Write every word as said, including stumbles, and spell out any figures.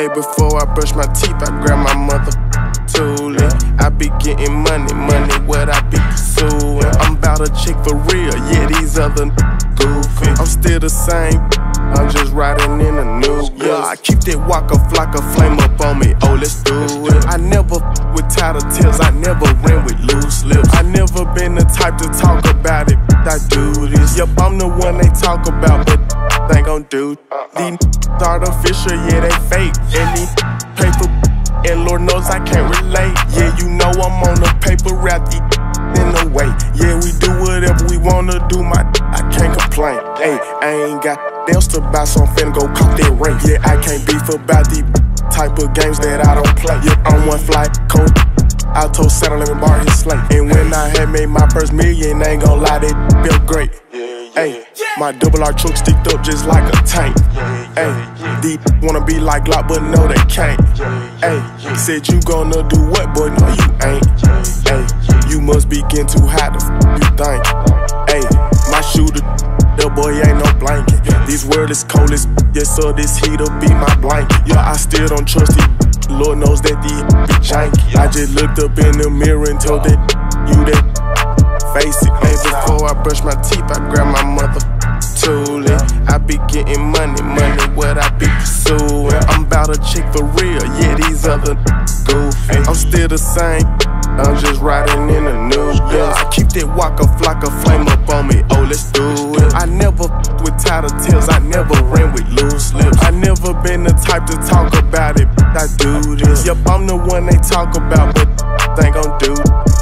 Hey, before I brush my teeth, I grab my mother Toolie. I be getting money, money, what I be pursuing. I'm about a chick for real, yeah, these other goofy. I'm still the same, I'm just riding in a new yeah. I keep that walker flock of flame up on me, oh, let's do it. I never with tattletales, I never ran with loose lips. I never been the type to talk about it, I do this. Yep, I'm the one they talk about, but they gon' do. These artificial, yeah, they fake. And these paper, and Lord knows I can't relate. Yeah, you know I'm on the paper, wrap these in the way. Yeah, we do whatever we wanna do, my I can't complain. Hey, I ain't got else to buy, so I'm finna go cop that ring. Yeah, I can't beef about these type of games that I don't play. Yeah, on one flight, cold. I told Santa let me borrow his slate. And when I had made my first million, I ain't gon' lie, that felt great. Hey, my double R truck sticked up just like a tank. Hey, these wanna be like Glock, but no they can't. Hey, said you gonna do what, boy? No you ain't. Hey, you must be getting too hot to f you think. Hey, my shooter, the boy ain't no blanket. This world is cold as yes sir, this heat'll be my blanket. Yeah, I still don't trust it. Lord knows that these be janky. I just looked up in the mirror and told that you that face it. Hey, before I brush my teeth, I grab my mother Toolie. I be getting money, money, what I be pursuing. I'm about a chick for real, yeah, these other goofy. I'm still the same, I'm just riding in a new yeah. I keep that walker flock of flame up on me, oh, let's do it. I never with tattletales, I never ran with loose lips. I never been the type to talk about it, I do this. Yep, I'm the one they talk about, but they gon' do.